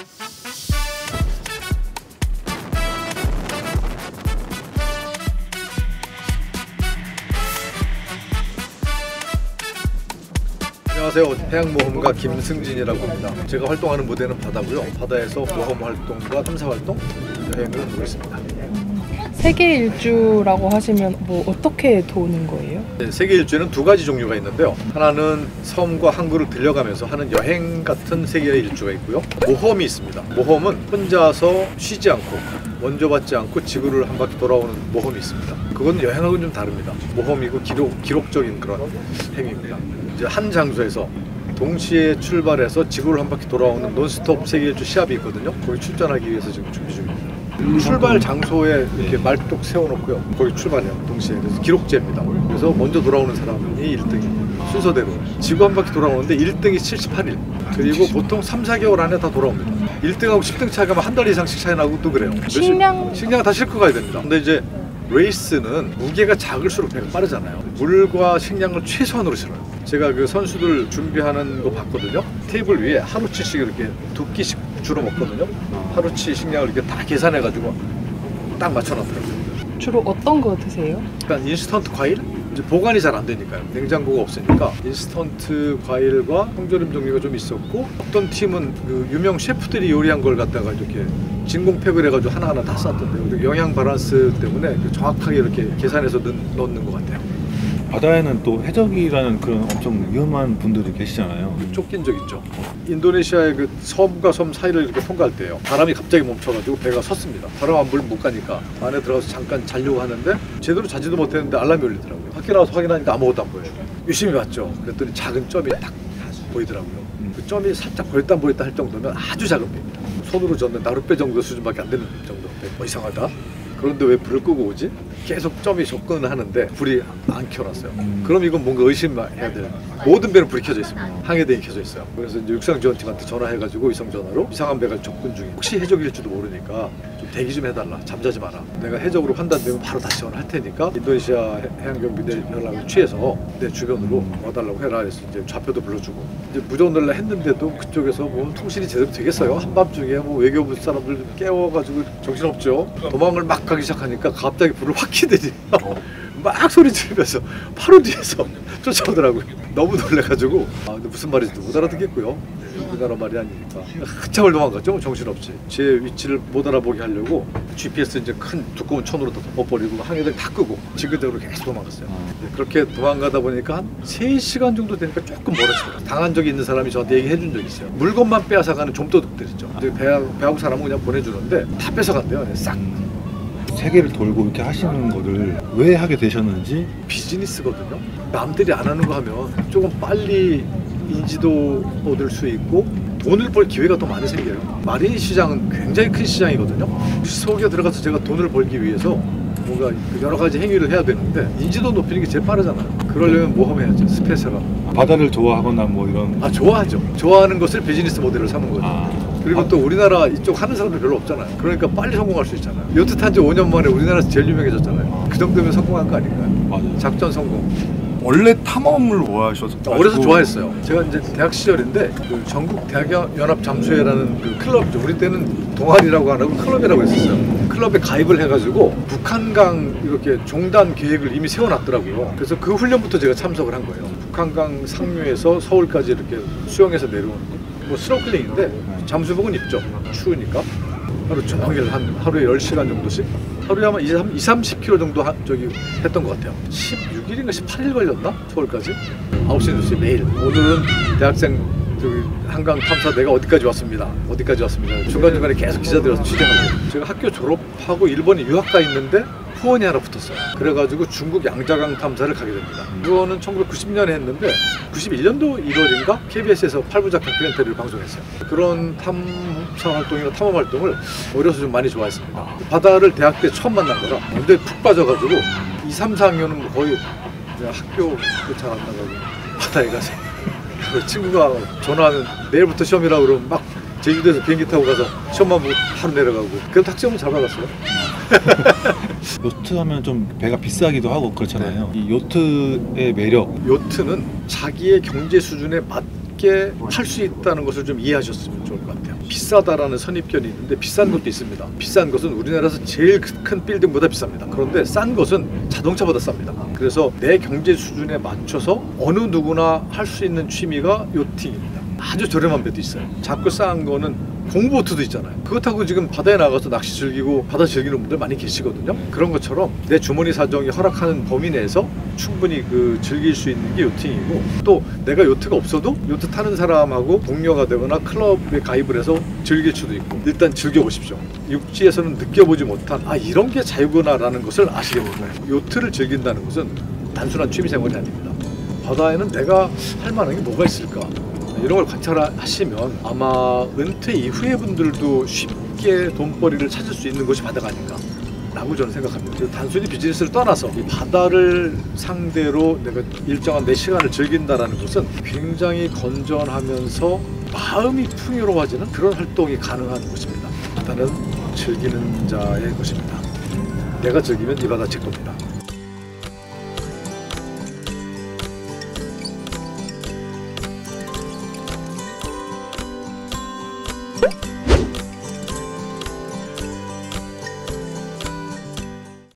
안녕하세요. 해양모험가 김승진이라고 합니다. 제가 활동하는 무대는 바다고요. 바다에서 모험 활동과 탐사 활동, 여행을 하고 있습니다. 세계 일주라고 하시면 뭐 어떻게 도는 거예요? 네, 세계 일주에는 두 가지 종류가 있는데요. 하나는 섬과 항구를 들려가면서 하는 여행 같은 세계 일주가 있고요. 모험이 있습니다. 모험은 혼자서 쉬지 않고 원조 받지 않고 지구를 한 바퀴 돌아오는 모험이 있습니다. 그건 여행하고는 좀 다릅니다. 모험이고 기록적인 그런 행위입니다. 이제 한 장소에서 동시에 출발해서 지구를 한 바퀴 돌아오는 논스톱 세계 일주 시합이 있거든요. 거기 출전하기 위해서 지금 준비 중입니다. 출발 장소에 이렇게 말뚝 세워놓고요. 거기 출발해요. 동시에. 그래서 기록제입니다. 그래서 먼저 돌아오는 사람이 1등이 순서대로 지구 한 바퀴 돌아오는데 1등이 78일. 그리고 보통 3, 4개월 안에 다 돌아옵니다. 1등하고 10등 차이가 한 달 이상씩 차이 나고 또 그래요. 식량 다 싣고 가야 됩니다. 근데 이제 레이스는 무게가 작을수록 배가 빠르잖아요. 물과 식량을 최소한으로 실어요. 제가 그 선수들 준비하는 거 봤거든요. 테이블 위에 하루치씩 이렇게 2끼씩 주로 먹거든요. 하루치 식량을 이렇게 다 계산해가지고 딱 맞춰놨더라고요. 주로 어떤 거 드세요? 그러니까 인스턴트 과일? 이제 보관이 잘 안 되니까요. 냉장고가 없으니까 인스턴트 과일과 통조림 종류가 좀 있었고, 어떤 팀은 그 유명 셰프들이 요리한 걸 갖다가 이렇게 진공팩을 해가지고 하나하나 다 쌌던데요. 영양 밸런스 때문에 정확하게 이렇게 계산해서 넣는 것 같아요. 바다에는 또 해적이라는 그런 엄청 위험한 분들이 계시잖아요. 쫓긴 적 있죠. 인도네시아의 그 섬과 섬 사이를 이렇게 통과할 때요. 바람이 갑자기 멈춰가지고 배가 섰습니다. 바람 안 불면 못 가니까 안에 들어가서 잠깐 자려고 하는데 제대로 자지도 못했는데 알람이 울리더라고요. 밖에 나와서 확인하니까 아무것도 안 보여요. 유심히 봤죠. 그랬더니 작은 점이 딱 보이더라고요. 그 점이 살짝 보였다 안 보였다 할 정도면 아주 작은 배입니다. 손으로 젓는 나룻배 정도 수준밖에 안 되는 정도. 이상하다. 그런데 왜 불을 끄고 오지? 계속 점이 접근을 하는데 불이 안 켜놨어요. 그럼 이건 뭔가 의심해야 돼요. 모든 배는 불이 켜져 있습니다. 항해대에 켜져 있어요. 그래서 이제 육상지원팀한테 전화해가지고 위성전화로 이상한 배가 접근 중에 혹시 해적일지도 모르니까 좀 대기 좀 해달라. 잠자지 마라. 내가 해적으로 판단되면 바로 다시 전화할 테니까 인도네시아 해양경비대 연락을 취해서 내 주변으로 와달라고 해라 해서 이제 좌표도 불러주고 이제 무전을 했는데도 그쪽에서 뭐 통신이 제대로 되겠어요? 한밤중에 뭐 외교부 사람들 깨워가지고 정신없죠. 도망을 막 가기 시작하니까 갑자기 불을 확 켜더니 막 소리 지르면서 바로 뒤에서 쫓아오더라고요. 너무 놀래가지고 근데 무슨 말인지도 못 알아듣겠고요. 우리나라 말이 아니니까 한참을 도망갔죠. 정신없이 제 위치를 못 알아보게 하려고 GPS 이제 큰 두꺼운 천으로 다 덮어버리고 항해들 다 끄고 지그재그로 계속 도망갔어요. 그렇게 도망가다 보니까 한 3시간 정도 되니까 조금 멀어지더라고요. 당한 적이 있는 사람이 저한테 얘기해 준 적이 있어요. 물건만 빼앗아가는 좀도둑들 있죠. 배하고 사람은 그냥 보내주는데 다 뺏어간대요. 싹. 세계를 돌고 이렇게 하시는 거를 왜 하게 되셨는지. 비즈니스거든요. 남들이 안 하는 거 하면 조금 빨리 인지도 얻을 수 있고 돈을 벌 기회가 더 많이 생겨요. 마린 시장은 굉장히 큰 시장이거든요. 속에 들어가서 제가 돈을 벌기 위해서 뭔가 여러 가지 행위를 해야 되는데 인지도 높이는 게 제일 빠르잖아요. 그러려면 모험해야죠. 스페셜한. 바다를 좋아하거나 뭐 이런. 좋아하죠. 좋아하는 것을 비즈니스 모델로 삼은 거죠. 그리고 또 우리나라 이쪽 하는 사람들 별로 없잖아요. 그러니까 빨리 성공할 수 있잖아요. 요트 탄 지 5년 만에 우리나라에서 제일 유명해졌잖아요. 그 정도면 성공한 거 아닌가요? 맞아요. 작전 성공. 원래 탐험을 좋아하셔서 어려서 좋아했어요. 제가 이제 대학 시절인데 그 전국 대학연합 잠수회라는 그 클럽이죠. 우리 때는 동아리라고 안 하고 클럽이라고 했었어요. 클럽에 가입을 해가지고 북한강 이렇게 종단 계획을 이미 세워놨더라고요. 그래서 그 훈련부터 제가 참석을 한 거예요. 북한강 상류에서 서울까지 이렇게 수영해서 내려오는 거. 뭐 스노클링인데 잠수복은 입죠. 추우니까. 하루 종일 하루에 10시간 정도씩 하루에 아마 20-30km 정도 했던 것 같아요. 16일인가 18일 걸렸나? 서울까지 9시 뉴스에 매일 오늘은 대학생 한강 탐사 내가 어디까지 왔습니다. 중간중간에 계속 기자들이 와서 취재하고 제가 학교 졸업하고 일본에 유학 가 있는데 후원이 하나 붙었어요. 그래가지고 중국 양자강 탐사를 가게 됩니다. 이거는 1990년에 했는데 91년도 1월인가 KBS에서 8부작 다큐멘터리를 방송했어요. 그런 탐사 활동이나 탐험 활동을 어려서 좀 많이 좋아했습니다. 바다를 대학 때 처음 만난 거라 완전히 푹 빠져가지고 2, 3, 4학년은 거의 학교 잘 안 나가고 바다에 가서 친구가 전화하면 내일부터 시험이라고 그러면 막 제주도에서 비행기 타고 가서 시험만 보고 바로 내려가고 그래도 학점은 잘 받았어요. 요트 하면 좀 배가 비싸기도 하고 그렇잖아요. 이 요트의 매력. 요트는 자기의 경제 수준에 맞게 쉽게 할 수 있다는 것을 좀 이해하셨으면 좋을 것 같아요. 비싸다라는 선입견이 있는데 비싼 것도 있습니다. 비싼 것은 우리나라에서 제일 큰 빌딩보다 비쌉니다. 그런데 싼 것은 자동차보다 쌉니다. 그래서 내 경제 수준에 맞춰서 어느 누구나 할 수 있는 취미가 요팅입니다. 아주 저렴한 배도 있어요. 작고 싼 거는 공보트도 있잖아요. 그거 타고 지금 바다에 나가서 낚시 즐기고 바다 즐기는 분들 많이 계시거든요. 그런 것처럼 내 주머니 사정이 허락하는 범위 내에서 충분히 즐길 수 있는 게 요팅이고, 또 내가 요트가 없어도 요트 타는 사람하고 동료가 되거나 클럽에 가입을 해서 즐길 수도 있고, 일단 즐겨보십시오. 육지에서는 느껴보지 못한 이런 게 자유구나라는 것을 아시게 될 거예요. 요트를 즐긴다는 것은 단순한 취미생활이 아닙니다. 바다에는 내가 할 만한 게 뭐가 있을까? 이런 걸 관찰하시면 아마 은퇴 이후의 분들도 쉽게 돈벌이를 찾을 수 있는 곳이 바다가 아닌가 라고 저는 생각합니다. 단순히 비즈니스를 떠나서 이 바다를 상대로 내가 일정한 내 시간을 즐긴다는 것은 굉장히 건전하면서 마음이 풍요로워지는 그런 활동이 가능한 곳입니다. 바다는 즐기는 자의 것입니다. 내가 즐기면 이 바다 제 겁니다.